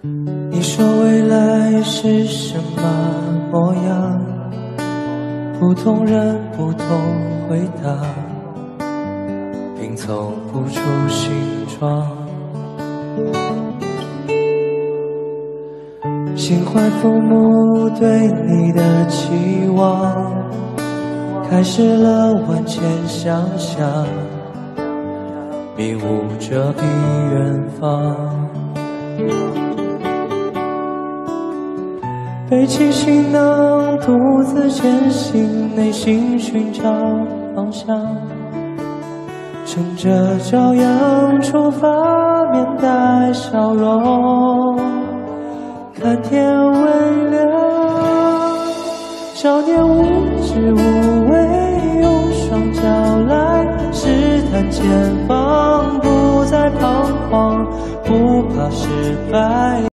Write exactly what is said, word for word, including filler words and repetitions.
你说未来是什么模样？不同人不同回答，拼凑不出形状。心怀父母对你的期望，开始了万千想象，迷雾遮蔽远方。背起行囊，独自前行，内心寻找方向。乘着朝阳出发，面带笑容，看天微亮。少年无知无畏，用双脚来试探前方，不再彷徨，不怕失败。